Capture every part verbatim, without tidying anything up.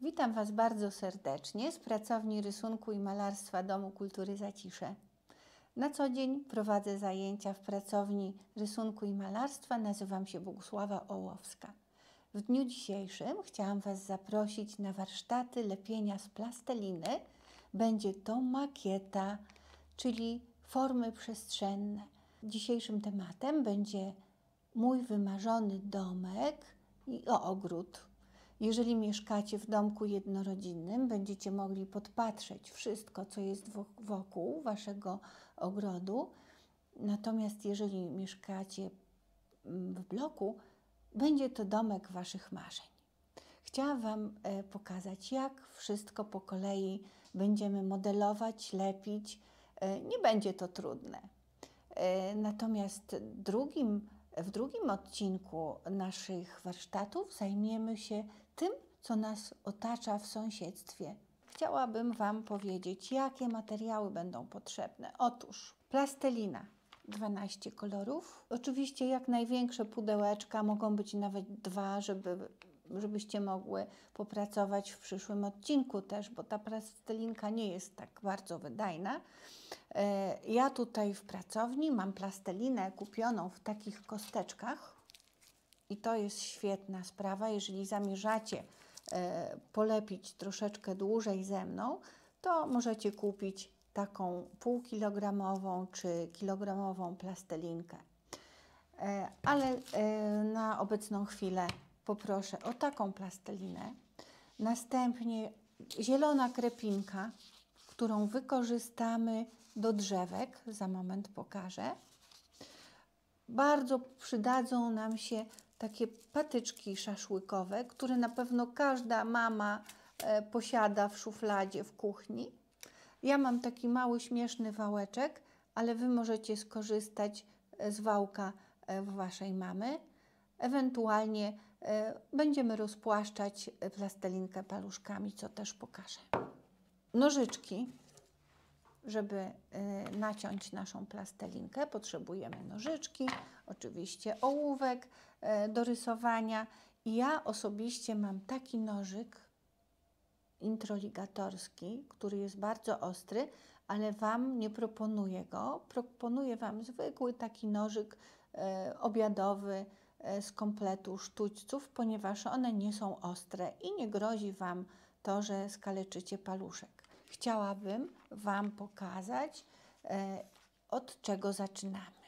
Witam Was bardzo serdecznie z pracowni rysunku i malarstwa Domu Kultury Zacisze. Na co dzień prowadzę zajęcia w pracowni rysunku i malarstwa. Nazywam się Bogusława Ołowska. W dniu dzisiejszym chciałam Was zaprosić na warsztaty lepienia z plasteliny. Będzie to makieta, czyli formy przestrzenne. Dzisiejszym tematem będzie mój wymarzony domek i ogród. Jeżeli mieszkacie w domku jednorodzinnym, będziecie mogli podpatrzeć wszystko, co jest wokół waszego ogrodu. Natomiast jeżeli mieszkacie w bloku, będzie to domek waszych marzeń. Chciałam Wam pokazać, jak wszystko po kolei będziemy modelować, lepić. Nie będzie to trudne. Natomiast drugim W drugim odcinku naszych warsztatów zajmiemy się tym, co nas otacza w sąsiedztwie. Chciałabym Wam powiedzieć, jakie materiały będą potrzebne. Otóż plastelina, dwanaście kolorów. Oczywiście jak największe pudełeczka, mogą być nawet dwa, żeby, żebyście mogły popracować w przyszłym odcinku też, bo ta plastelinka nie jest tak bardzo wydajna. Ja tutaj w pracowni mam plastelinę kupioną w takich kosteczkach i to jest świetna sprawa. Jeżeli zamierzacie polepić troszeczkę dłużej ze mną, to możecie kupić taką półkilogramową czy kilogramową plastelinkę. Ale na obecną chwilę poproszę o taką plastelinę. Następnie zielona krepinka, którą wykorzystamy do drzewek. Za moment pokażę. Bardzo przydadzą nam się takie patyczki szaszłykowe, które na pewno każda mama posiada w szufladzie w kuchni. Ja mam taki mały, śmieszny wałeczek, ale Wy możecie skorzystać z wałka waszej mamy. Ewentualnie będziemy rozpłaszczać plastelinkę paluszkami, co też pokażę. Nożyczki. Żeby naciąć naszą plastelinkę, potrzebujemy nożyczki, oczywiście ołówek do rysowania. I ja osobiście mam taki nożyk introligatorski, który jest bardzo ostry, ale Wam nie proponuję go. Proponuję Wam zwykły taki nożyk obiadowy z kompletu sztućców, ponieważ one nie są ostre i nie grozi Wam to, że skaleczycie paluszek. Chciałabym Wam pokazać, od czego zaczynamy.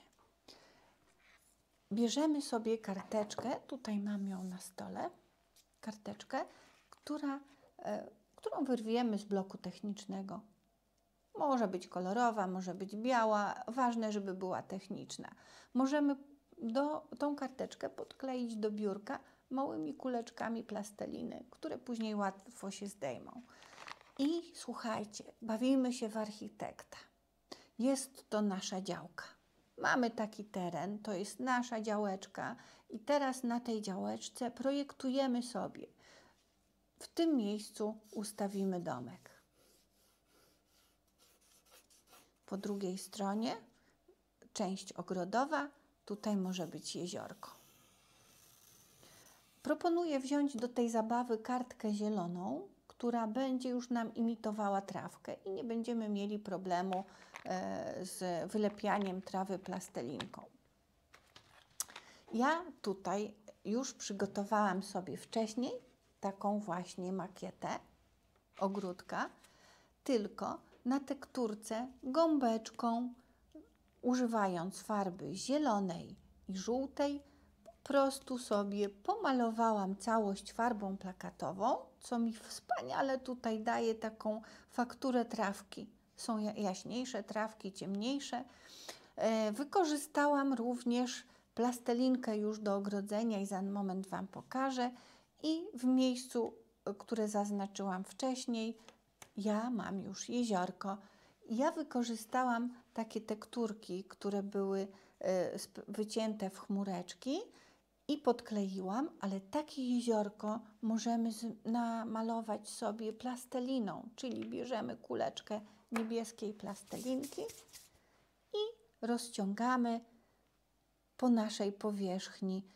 Bierzemy sobie karteczkę, tutaj mam ją na stole, karteczkę, która, którą wyrwiemy z bloku technicznego. Może być kolorowa, może być biała, ważne, żeby była techniczna. Możemy do, tą karteczkę podkleić do biurka małymi kuleczkami plasteliny, które później łatwo się zdejmą. I słuchajcie, bawimy się w architekta. Jest to nasza działka. Mamy taki teren, to jest nasza działeczka i teraz na tej działeczce projektujemy sobie. W tym miejscu ustawimy domek. Po drugiej stronie część ogrodowa, tutaj może być jeziorko. Proponuję wziąć do tej zabawy kartkę zieloną, która będzie już nam imitowała trawkę i nie będziemy mieli problemu z wylepianiem trawy plastelinką. Ja tutaj już przygotowałam sobie wcześniej taką właśnie makietę ogródka, tylko na tekturce gąbeczką, używając farby zielonej i żółtej, po prostu sobie pomalowałam całość farbą plakatową, co mi wspaniale tutaj daje taką fakturę trawki. Są jaśniejsze trawki, ciemniejsze. Wykorzystałam również plastelinkę już do ogrodzenia i za moment Wam pokażę. I w miejscu, które zaznaczyłam wcześniej, ja mam już jeziorko. Ja wykorzystałam takie tekturki, które były wycięte w chmureczki i podkleiłam, ale takie jeziorko możemy namalować sobie plasteliną, czyli bierzemy kuleczkę niebieskiej plastelinki i rozciągamy po naszej powierzchni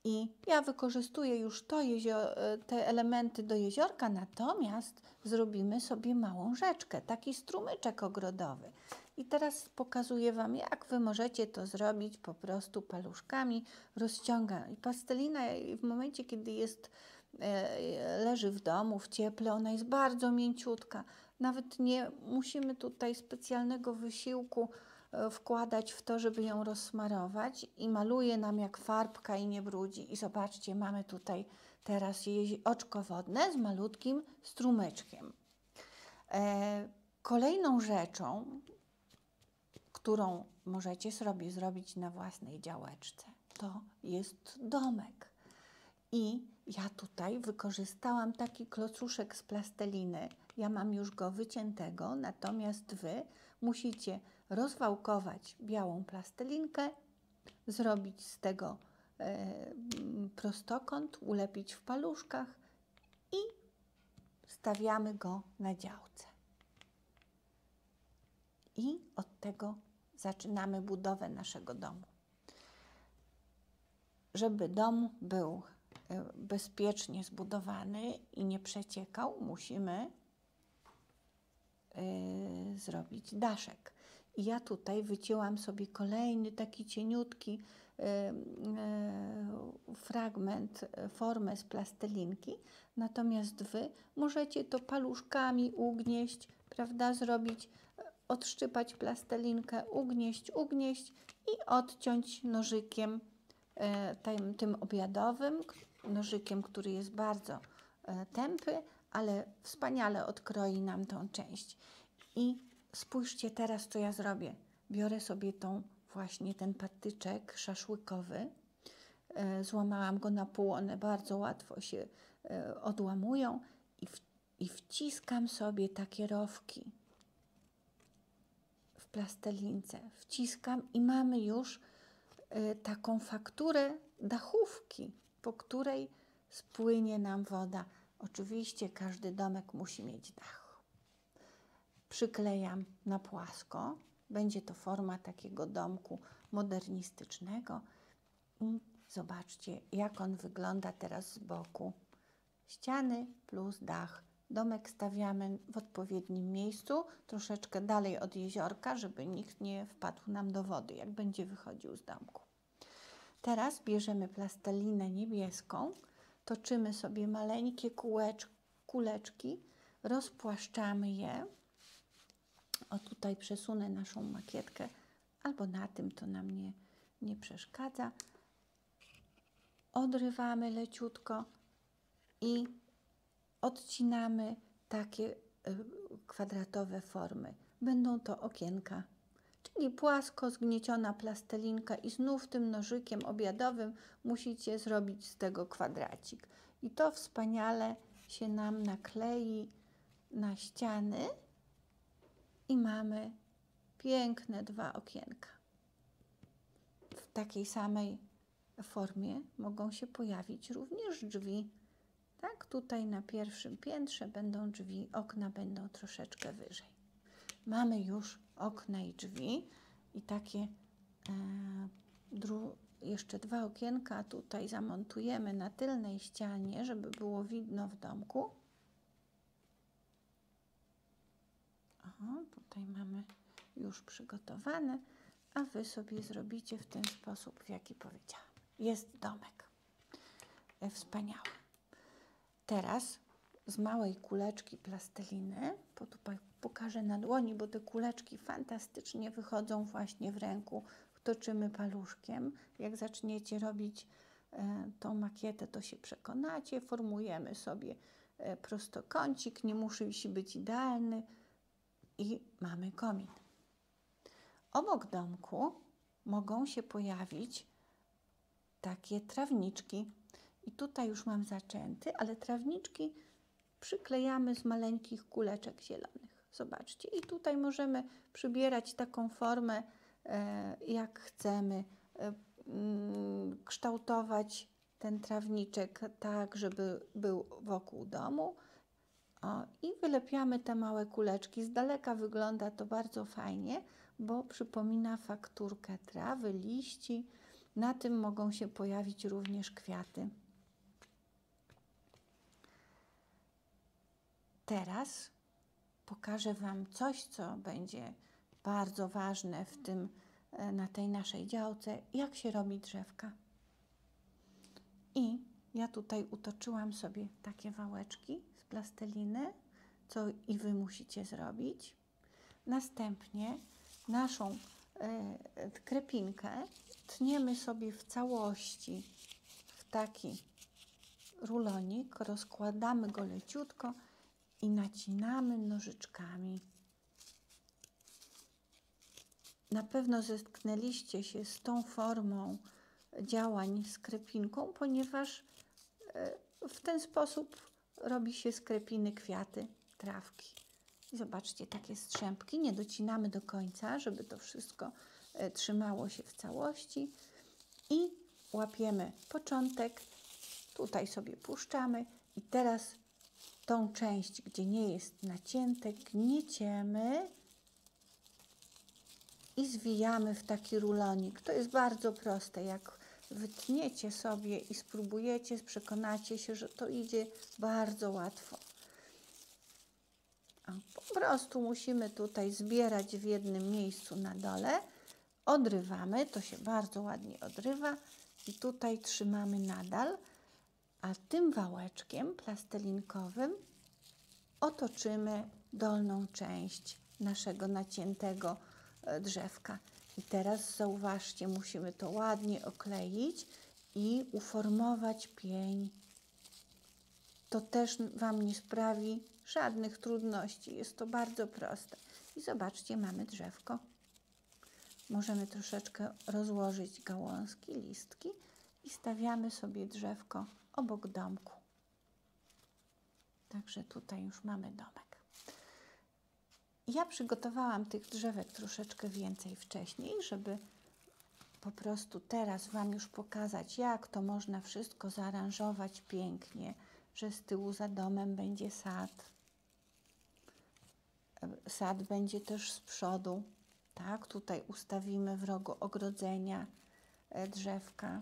I ja wykorzystuję już to jezio- te elementy do jeziorka, natomiast zrobimy sobie małą rzeczkę, taki strumyczek ogrodowy. I teraz pokazuję Wam, jak Wy możecie to zrobić po prostu paluszkami. Rozciągam. I plastelina w momencie, kiedy jest, e, leży w domu, w cieple, ona jest bardzo mięciutka. Nawet nie musimy tutaj specjalnego wysiłku wkładać w to, żeby ją rozsmarować i maluje nam jak farbka i nie brudzi. I zobaczcie, mamy tutaj teraz oczko wodne z malutkim strumyczkiem. E, kolejną rzeczą, którą możecie sobie zrobić na własnej działeczce, to jest domek. I ja tutaj wykorzystałam taki klocuszek z plasteliny. Ja mam już go wyciętego, natomiast Wy musicie rozwałkować białą plastelinkę, zrobić z tego e, prostokąt, ulepić w paluszkach i stawiamy go na działce. I od tego zaczynamy budowę naszego domu. Żeby dom był bezpiecznie zbudowany i nie przeciekał, musimy y, zrobić daszek. I ja tutaj wycięłam sobie kolejny taki cieniutki y, y, fragment, formę z plastelinki, natomiast Wy możecie to paluszkami ugnieść, prawda, zrobić, odszczypać plastelinkę, ugnieść, ugnieść i odciąć nożykiem y, tym, tym obiadowym, nożykiem, który jest bardzo e, tępy, ale wspaniale odkroi nam tą część. I spójrzcie teraz, co ja zrobię. Biorę sobie tą właśnie ten patyczek szaszłykowy, e, złamałam go na pół, one bardzo łatwo się e, odłamują i, w, i wciskam sobie takie rowki w plastelince. Wciskam i mamy już e, taką fakturę dachówki, po której spłynie nam woda. Oczywiście każdy domek musi mieć dach. Przyklejam na płasko. Będzie to forma takiego domku modernistycznego. I zobaczcie, jak on wygląda teraz z boku. Ściany plus dach. Domek stawiamy w odpowiednim miejscu, troszeczkę dalej od jeziorka, żeby nikt nie wpadł nam do wody, jak będzie wychodził z domku. Teraz bierzemy plastelinę niebieską, toczymy sobie maleńkie kółecz, kuleczki, rozpłaszczamy je. O, tutaj przesunę naszą makietkę, albo na tym, to nam nie, nie przeszkadza. Odrywamy leciutko i odcinamy takie y, kwadratowe formy. Będą to okienka. Czyli płasko zgnieciona plastelinka i znów tym nożykiem obiadowym musicie zrobić z tego kwadracik. I to wspaniale się nam naklei na ściany i mamy piękne dwa okienka. W takiej samej formie mogą się pojawić również drzwi. Tak, tutaj na pierwszym piętrze będą drzwi, okna będą troszeczkę wyżej. Mamy już okna i drzwi i takie e, jeszcze dwa okienka tutaj zamontujemy na tylnej ścianie, żeby było widno w domku. O, tutaj mamy już przygotowane, a Wy sobie zrobicie w ten sposób, w jaki powiedziałam. Jest domek. E, wspaniały. Teraz z małej kuleczki plasteliny, bo tutaj pokażę na dłoni, bo te kuleczki fantastycznie wychodzą właśnie w ręku, toczymy paluszkiem. Jak zaczniecie robić e, tą makietę, to się przekonacie. Formujemy sobie e, prostokącik, nie musi być idealny i mamy komin. Obok domku mogą się pojawić takie trawniczki. I tutaj już mam zaczęty, ale trawniczki przyklejamy z maleńkich kuleczek zielonych. Zobaczcie. I tutaj możemy przybierać taką formę, e, jak chcemy, e, mm, kształtować ten trawniczek tak, żeby był wokół domu. O, i wylepiamy te małe kuleczki. Z daleka wygląda to bardzo fajnie, bo przypomina fakturkę trawy, liści. Na tym mogą się pojawić również kwiaty. Teraz pokażę Wam coś, co będzie bardzo ważne w tym, na tej naszej działce, jak się robi drzewka. I ja tutaj utoczyłam sobie takie wałeczki z plasteliny, co i Wy musicie zrobić. Następnie naszą e, krepinkę tniemy sobie w całości w taki rulonik, rozkładamy go leciutko i nacinamy nożyczkami. Na pewno zetknęliście się z tą formą działań z krepinką, ponieważ w ten sposób robi się z krepiny kwiaty, trawki. I zobaczcie, takie strzępki, nie docinamy do końca, żeby to wszystko trzymało się w całości. I łapiemy początek, tutaj sobie puszczamy i teraz tą część, gdzie nie jest nacięte, gnieciemy i zwijamy w taki rulonik. To jest bardzo proste. Jak wytniecie sobie i spróbujecie, przekonacie się, że to idzie bardzo łatwo. O, po prostu musimy tutaj zbierać w jednym miejscu na dole. Odrywamy, to się bardzo ładnie odrywa i tutaj trzymamy nadal, a tym wałeczkiem plastelinkowym otoczymy dolną część naszego naciętego drzewka. I teraz zauważcie, musimy to ładnie okleić i uformować pień. To też Wam nie sprawi żadnych trudności. Jest to bardzo proste. I zobaczcie, mamy drzewko. Możemy troszeczkę rozłożyć gałązki, listki i stawiamy sobie drzewko obok domku. Także tutaj już mamy domek. Ja przygotowałam tych drzewek troszeczkę więcej wcześniej, żeby po prostu teraz Wam już pokazać, jak to można wszystko zaaranżować pięknie, że z tyłu za domem będzie sad. Sad będzie też z przodu. Tak, tutaj ustawimy w rogu ogrodzenia drzewka.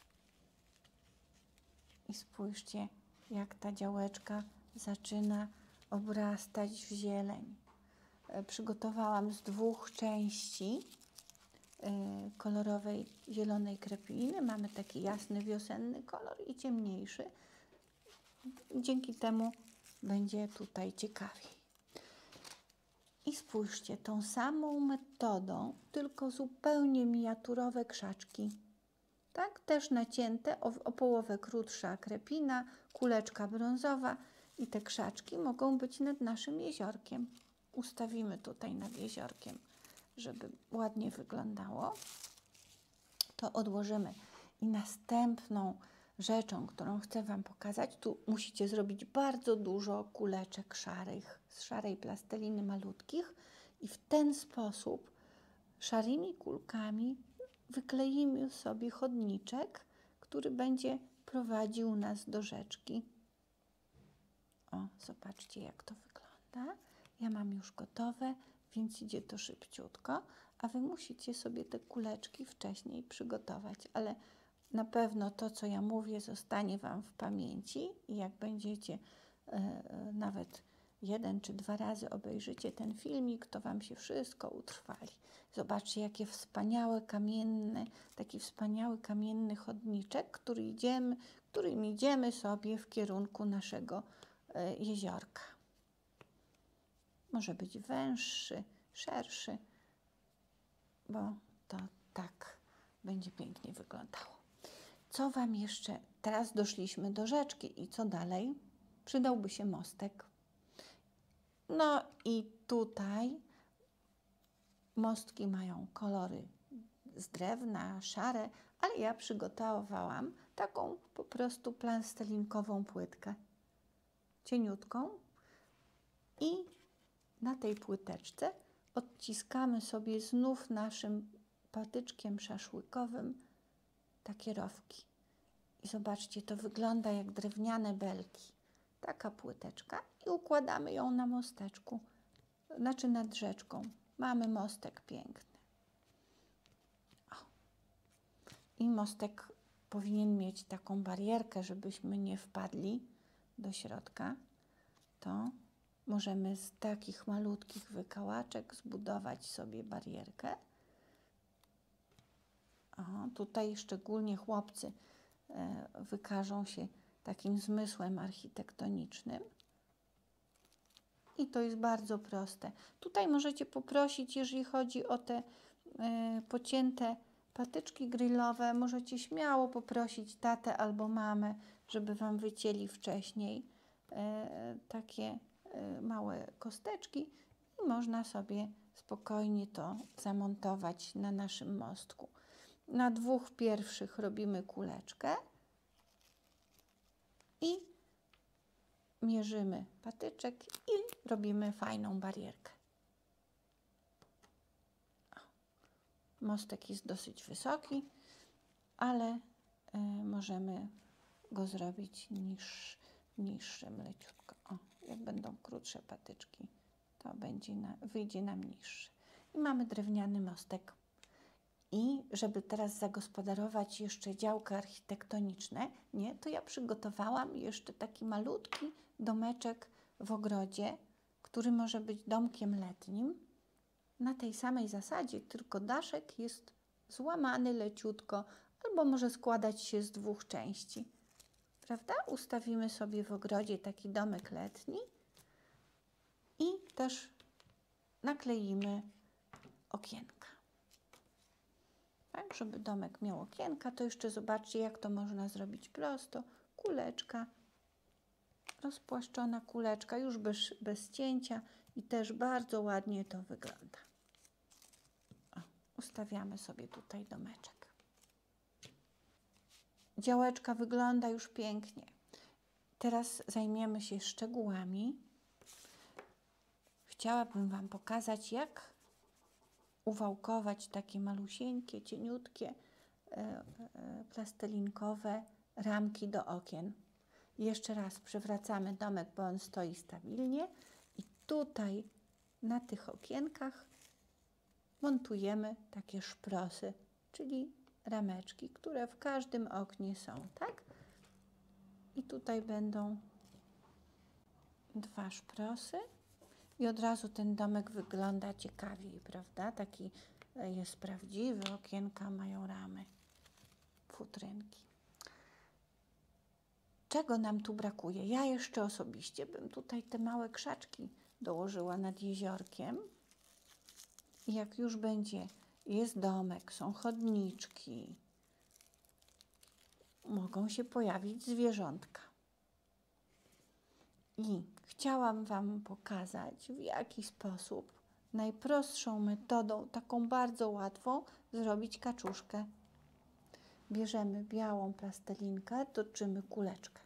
I spójrzcie, jak ta działeczka zaczyna obrastać w zieleń. Przygotowałam z dwóch części kolorowej zielonej krepiny. Mamy taki jasny wiosenny kolor i ciemniejszy. Dzięki temu będzie tutaj ciekawiej. I spójrzcie, tą samą metodą, tylko zupełnie miniaturowe krzaczki. Tak, też nacięte, o, o połowę krótsza krepina, kuleczka brązowa i te krzaczki mogą być nad naszym jeziorkiem. Ustawimy tutaj nad jeziorkiem, żeby ładnie wyglądało. To odłożymy. I następną rzeczą, którą chcę Wam pokazać, tu musicie zrobić bardzo dużo kuleczek szarych, z szarej plasteliny malutkich i w ten sposób szarymi kulkami wykleimy sobie chodniczek, który będzie prowadził nas do rzeczki. O, zobaczcie, jak to wygląda. Ja mam już gotowe, więc idzie to szybciutko, a Wy musicie sobie te kuleczki wcześniej przygotować, ale na pewno to, co ja mówię, zostanie Wam w pamięci i jak będziecie e, nawet jeden czy dwa razy obejrzycie ten filmik, to Wam się wszystko utrwali. Zobaczcie, jakie wspaniałe kamienne, taki wspaniały kamienny chodniczek, który idziemy, którym idziemy sobie w kierunku naszego e, jeziorka. Może być węższy, szerszy, bo to tak będzie pięknie wyglądało. Co Wam jeszcze? Teraz doszliśmy do rzeczki i co dalej? Przydałby się mostek. No i tutaj mostki mają kolory z drewna, szare, ale ja przygotowałam taką po prostu plastelinkową płytkę. Cieniutką. I na tej płyteczce odciskamy sobie znów naszym patyczkiem szaszłykowym takie rowki. I zobaczcie, to wygląda jak drewniane belki. Taka płyteczka i układamy ją na mosteczku, znaczy nad rzeczką. Mamy mostek piękny. O. i mostek powinien mieć taką barierkę, żebyśmy nie wpadli do środka, to możemy z takich malutkich wykałaczek zbudować sobie barierkę. O, tutaj szczególnie chłopcy e, wykażą się takim zmysłem architektonicznym. I to jest bardzo proste. Tutaj możecie poprosić, jeżeli chodzi o te e, pocięte patyczki grillowe, możecie śmiało poprosić tatę albo mamę, żeby Wam wycięli wcześniej e, takie e, małe kosteczki i można sobie spokojnie to zamontować na naszym mostku. Na dwóch pierwszych robimy kuleczkę i mierzymy patyczek i robimy fajną barierkę. Mostek jest dosyć wysoki, ale y, możemy go zrobić niż, niższym leciutko. O, jak będą krótsze patyczki, to będzie na, wyjdzie nam niższy. I mamy drewniany mostek. I żeby teraz zagospodarować jeszcze działka architektoniczne, nie, to ja przygotowałam jeszcze taki malutki domeczek w ogrodzie, który może być domkiem letnim. Na tej samej zasadzie, tylko daszek jest złamany leciutko, albo może składać się z dwóch części. Prawda? Ustawimy sobie w ogrodzie taki domek letni i też nakleimy okienka. Tak, żeby domek miał okienka, to jeszcze zobaczcie, jak to można zrobić prosto. Kuleczka, rozpłaszczona kuleczka, już bez, bez cięcia i też bardzo ładnie to wygląda. O, ustawiamy sobie tutaj domeczek. Działeczka wygląda już pięknie. Teraz zajmiemy się szczegółami. Chciałabym Wam pokazać, jak uwałkować takie malusieńkie, cieniutkie, e, e, plastelinkowe ramki do okien. Jeszcze raz przewracamy domek, bo on stoi stabilnie i tutaj na tych okienkach montujemy takie szprosy, czyli rameczki, które w każdym oknie są, tak? I tutaj będą dwa szprosy. I od razu ten domek wygląda ciekawiej, prawda? Taki jest prawdziwy, okienka mają ramy, futrynki. Czego nam tu brakuje? Ja jeszcze osobiście bym tutaj te małe krzaczki dołożyła nad jeziorkiem. I jak już będzie, jest domek, są chodniczki, mogą się pojawić zwierzątka. I chciałam Wam pokazać, w jaki sposób najprostszą metodą, taką bardzo łatwą, zrobić kaczuszkę. Bierzemy białą plastelinkę, toczymy kuleczkę.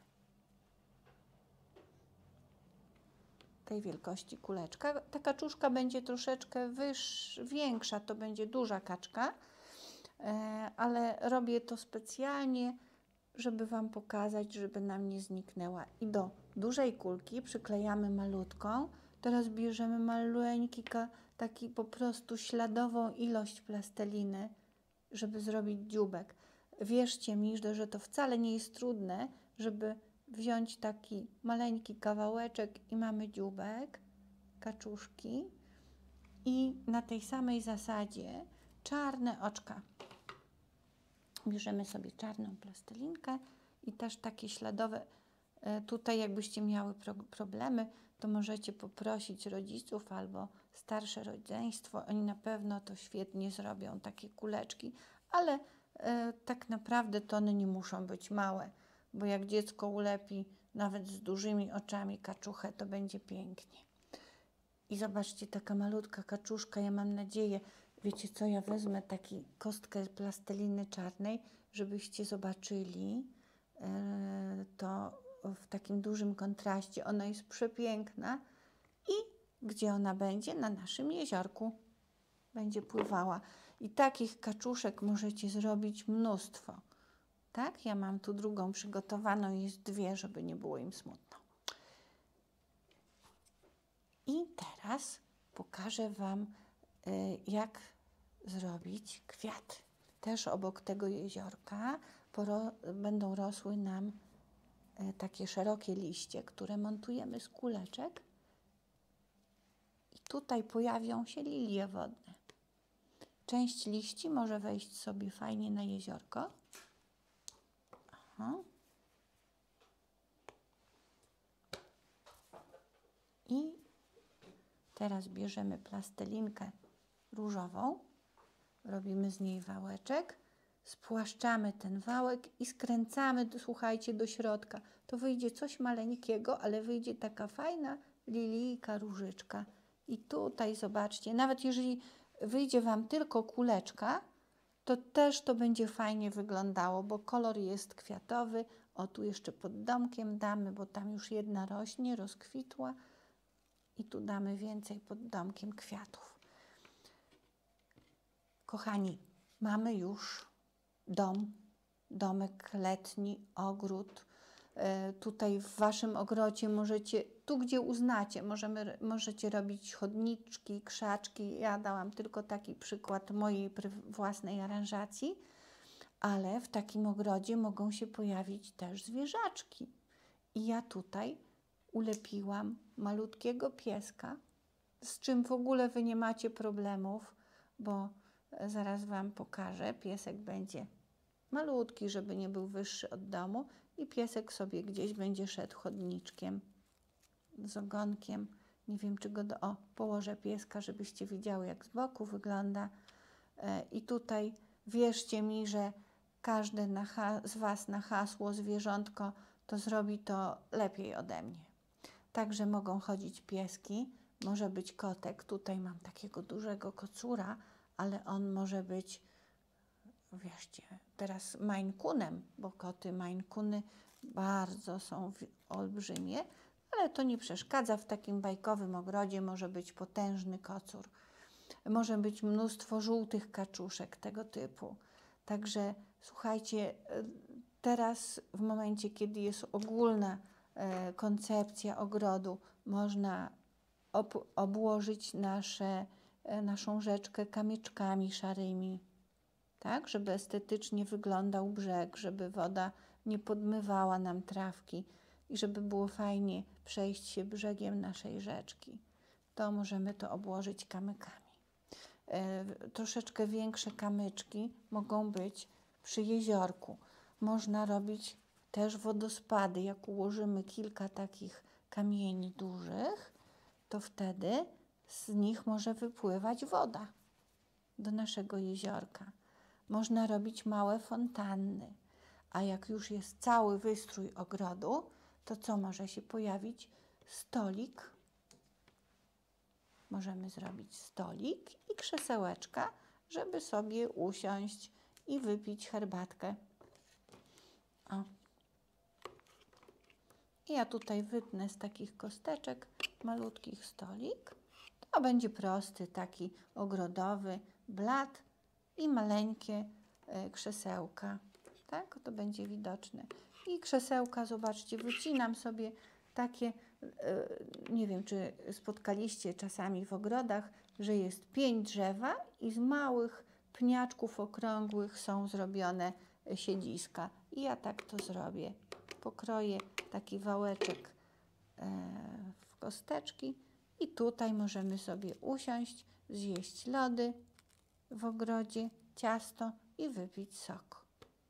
Tej wielkości kuleczka. Ta kaczuszka będzie troszeczkę wyższa, większa, to będzie duża kaczka, ale robię to specjalnie, żeby Wam pokazać, żeby nam nie zniknęła. I do dużej kulki przyklejamy malutką. Teraz bierzemy maleńki, taki po prostu śladową ilość plasteliny, żeby zrobić dzióbek. Wierzcie mi, że to wcale nie jest trudne, żeby wziąć taki maleńki kawałeczek i mamy dzióbek, kaczuszki. I na tej samej zasadzie czarne oczka. Bierzemy sobie czarną plastelinkę i też takie śladowe. Tutaj jakbyście miały pro problemy, to możecie poprosić rodziców albo starsze rodzeństwo. Oni na pewno to świetnie zrobią, takie kuleczki, ale e, tak naprawdę to one nie muszą być małe, bo jak dziecko ulepi nawet z dużymi oczami kaczuchę, to będzie pięknie. I zobaczcie, taka malutka kaczuszka, ja mam nadzieję, wiecie co, ja wezmę taki kostkę plasteliny czarnej, żebyście zobaczyli e, to w takim dużym kontraście. Ona jest przepiękna i gdzie ona będzie? Na naszym jeziorku będzie pływała. I takich kaczuszek możecie zrobić mnóstwo. Tak? Ja mam tu drugą przygotowaną, jest dwie, żeby nie było im smutno. I teraz pokażę Wam, jak zrobić kwiat. też obok tego jeziorka poro będą rosły nam e, takie szerokie liście, które montujemy z kuleczek. I tutaj pojawią się lilie wodne. Część liści może wejść sobie fajnie na jeziorko. Aha. I teraz bierzemy plastelinkę różową, robimy z niej wałeczek, spłaszczamy ten wałek i skręcamy, słuchajcie, do środka. To wyjdzie coś maleńkiego, ale wyjdzie taka fajna lilijka, różyczka. I tutaj zobaczcie, nawet jeżeli wyjdzie Wam tylko kuleczka, to też to będzie fajnie wyglądało, bo kolor jest kwiatowy. O, tu jeszcze pod domkiem damy, bo tam już jedna rośnie, rozkwitła. I tu damy więcej pod domkiem kwiatów. Kochani, mamy już dom, domek letni, ogród. E, tutaj w Waszym ogrodzie możecie, tu gdzie uznacie, możemy, możecie robić chodniczki, krzaczki. Ja dałam tylko taki przykład mojej własnej aranżacji, ale w takim ogrodzie mogą się pojawić też zwierzaczki. I ja tutaj ulepiłam malutkiego pieska, z czym w ogóle Wy nie macie problemów, bo zaraz Wam pokażę. Piesek będzie malutki, żeby nie był wyższy od domu i piesek sobie gdzieś będzie szedł chodniczkiem z ogonkiem. Nie wiem, czy go do... O, położę pieska, żebyście widziały, jak z boku wygląda. I tutaj wierzcie mi, że każdy na z Was na hasło zwierzątko to zrobi to lepiej ode mnie. Także mogą chodzić pieski, może być kotek. Tutaj mam takiego dużego kocura, ale on może być, wierzcie, teraz Maine Coonem, bo koty Maine Coony bardzo są olbrzymie, ale to nie przeszkadza. W takim bajkowym ogrodzie może być potężny kocur. Może być mnóstwo żółtych kaczuszek tego typu. Także słuchajcie, teraz w momencie, kiedy jest ogólna e, koncepcja ogrodu, można ob obłożyć nasze, e, naszą rzeczkę kamyczkami szarymi, tak, żeby estetycznie wyglądał brzeg, żeby woda nie podmywała nam trawki i żeby było fajnie przejść się brzegiem naszej rzeczki. To możemy to obłożyć kamykami. E, troszeczkę większe kamyczki mogą być przy jeziorku. Można robić też wodospady. Jak ułożymy kilka takich kamieni dużych, to wtedy z nich może wypływać woda do naszego jeziorka. Można robić małe fontanny. A jak już jest cały wystrój ogrodu, to co może się pojawić? Stolik. Możemy zrobić stolik i krzesełeczka, żeby sobie usiąść i wypić herbatkę. O. I ja tutaj wytnę z takich kosteczek malutkich stolik. To będzie prosty, taki ogrodowy blat i maleńkie y, krzesełka. Tak, to będzie widoczne. I krzesełka, zobaczcie, wycinam sobie takie, nie wiem, czy spotkaliście czasami w ogrodach, że jest pień drzewa i z małych pniaczków okrągłych są zrobione siedziska. I ja tak to zrobię. Pokroję taki wałeczek w kosteczki i tutaj możemy sobie usiąść, zjeść lody w ogrodzie, ciasto i wypić sok.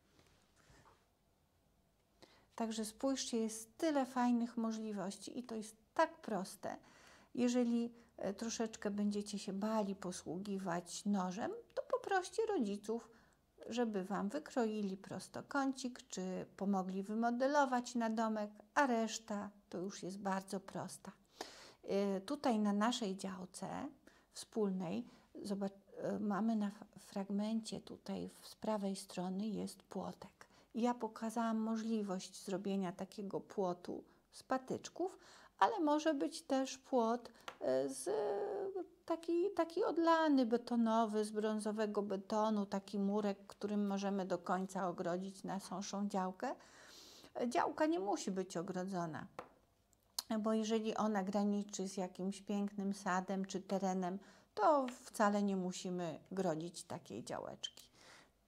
Także spójrzcie, jest tyle fajnych możliwości i to jest tak proste. Jeżeli troszeczkę będziecie się bali posługiwać nożem, to poproście rodziców, żeby Wam wykroili prostokącik, czy pomogli wymodelować na domek, a reszta to już jest bardzo prosta. Tutaj na naszej działce wspólnej zobacz, mamy na fragmencie tutaj z prawej strony jest płotek. Ja pokazałam możliwość zrobienia takiego płotu z patyczków, ale może być też płot z taki, taki odlany, betonowy, z brązowego betonu, taki murek, którym możemy do końca ogrodzić naszą działkę. Działka nie musi być ogrodzona, bo jeżeli ona graniczy z jakimś pięknym sadem czy terenem, to wcale nie musimy grodzić takiej działeczki.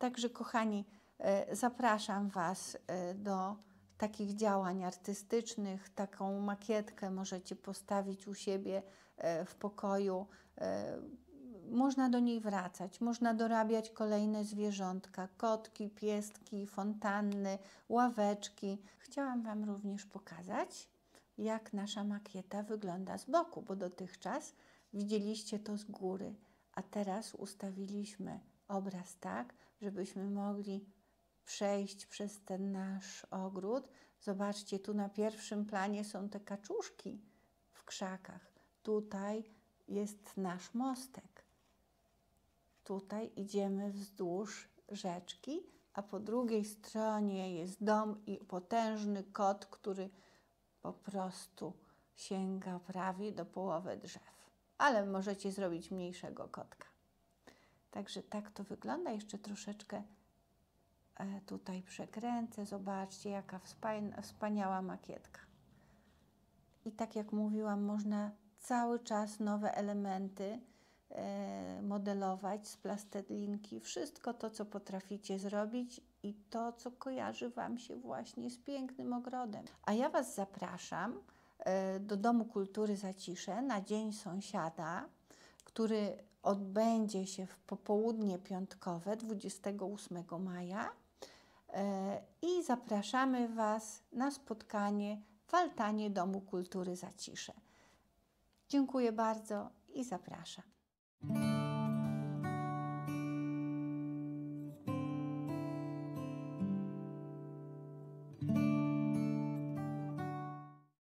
Także kochani, e, zapraszam Was e, do takich działań artystycznych. Taką makietkę możecie postawić u siebie e, w pokoju. E, Można do niej wracać, można dorabiać kolejne zwierzątka, kotki, pieski, fontanny, ławeczki. Chciałam Wam również pokazać, jak nasza makieta wygląda z boku, bo dotychczas widzieliście to z góry, a teraz ustawiliśmy obraz tak, żebyśmy mogli przejść przez ten nasz ogród. Zobaczcie, tu na pierwszym planie są te kaczuszki w krzakach. Tutaj jest nasz mostek. Tutaj idziemy wzdłuż rzeczki, a po drugiej stronie jest dom i potężny kot, który po prostu sięga prawie do połowy drzew. Ale możecie zrobić mniejszego kotka. Także tak to wygląda. Jeszcze troszeczkę tutaj przekręcę. Zobaczcie, jaka wspaniała makietka. I tak jak mówiłam, można cały czas nowe elementy modelować z plastelinki. Wszystko to, co potraficie zrobić i to, co kojarzy Wam się właśnie z pięknym ogrodem. A ja Was zapraszam do Domu Kultury Zacisze na Dzień Sąsiada, który odbędzie się w popołudnie piątkowe, dwudziestego ósmego maja. I zapraszamy Was na spotkanie w altanie Domu Kultury Zacisze. Dziękuję bardzo i zapraszam.